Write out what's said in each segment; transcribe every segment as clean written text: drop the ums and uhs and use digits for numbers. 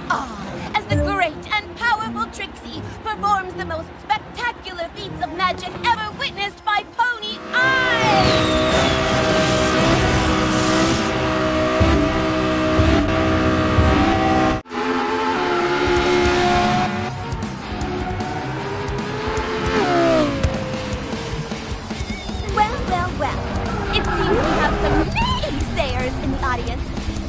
awe as the great and powerful Trixie performs the most spectacular feats of magic ever witnessed by pony eyes! Well, it seems we have some naysayers in the audience.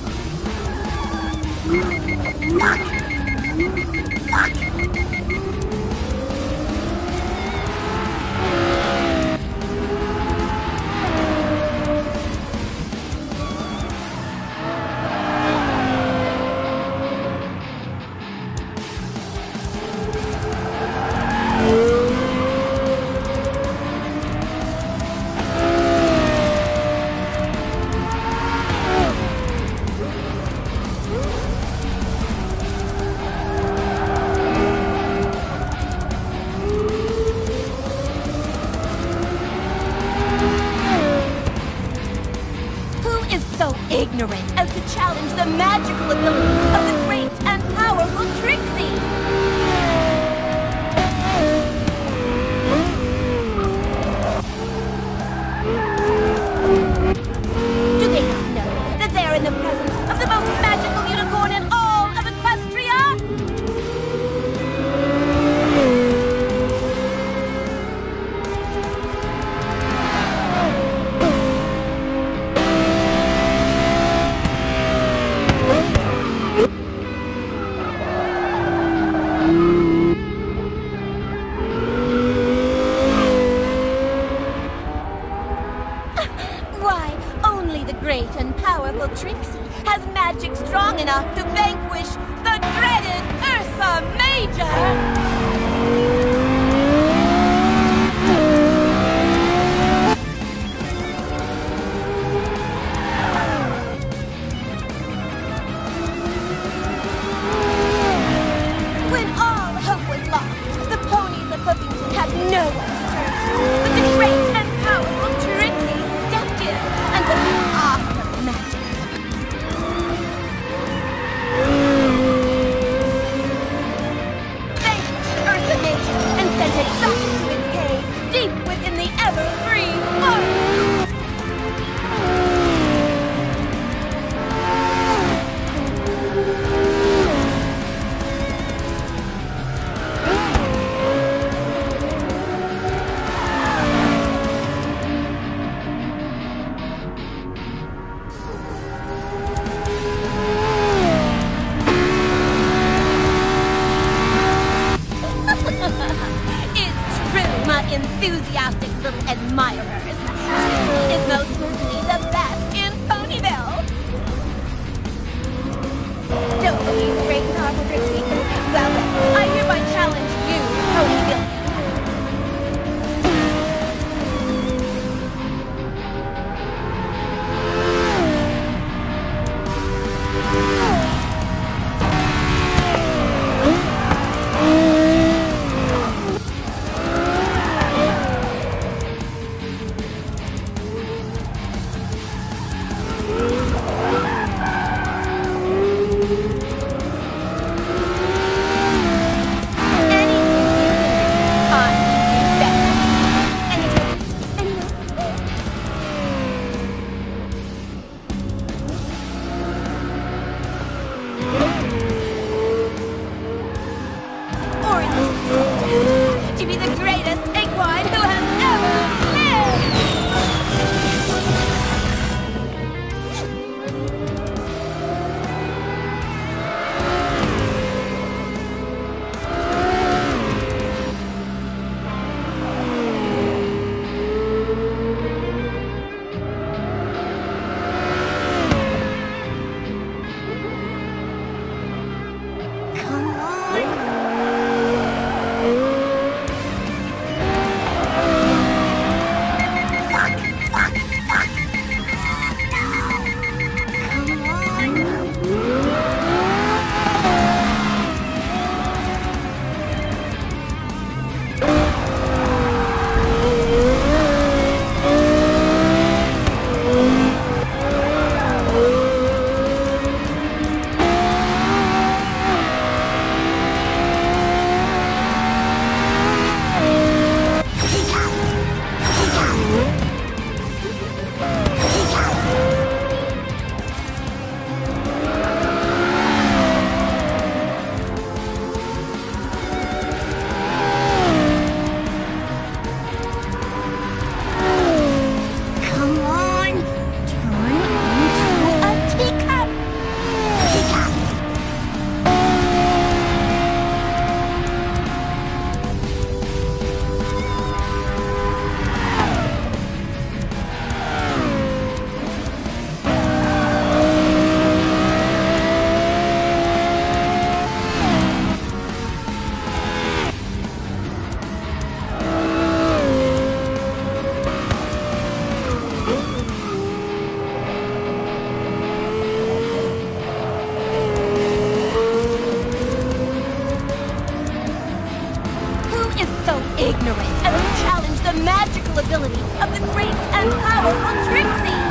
Ignorant as to challenge the magical ability of the great and powerful Trixie. Do they not know that they are in the presence of the most magical unicorn in all of Equestria? Great and powerful Trixie has magic strong enough to vanquish the dreaded Ursa Major! When all hope was lost, the ponies of Huffington had no one to turn to, but the great and powerful Trixie stepped in and performed awesome magic. Vanquished Ursa Major and sent it back into its cave, deep within the ever-free forest. Enthusiastic little admirers. Trixie is most certainly the best in Ponyville. Don't believe great and powerful Trixie? Well, I hereby challenge you, Ponyville. magical ability of the great and powerful Trixie!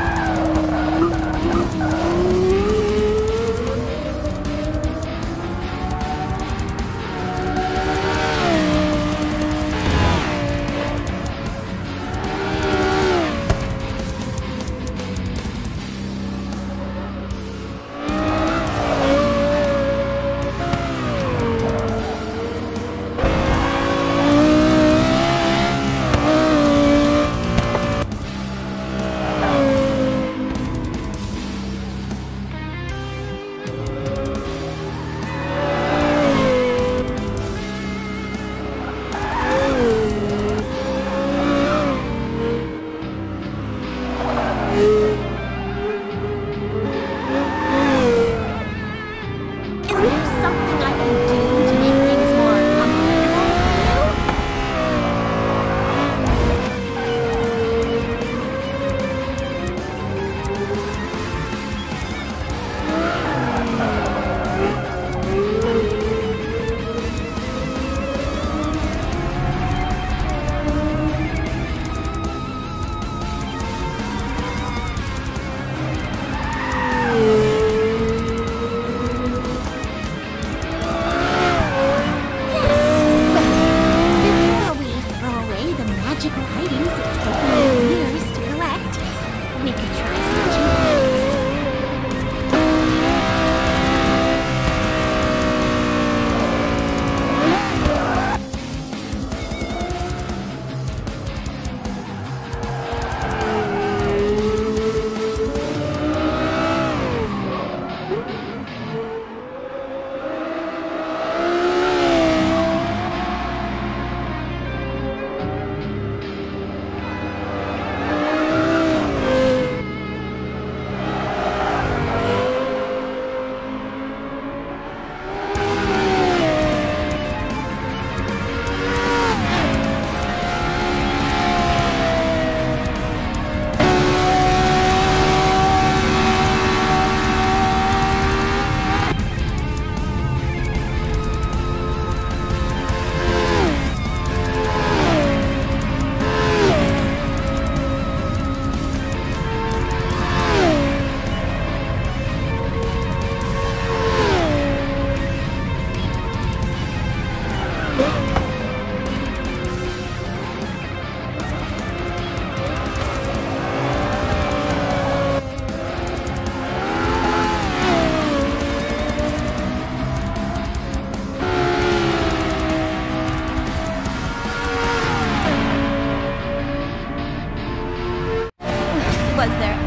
Was there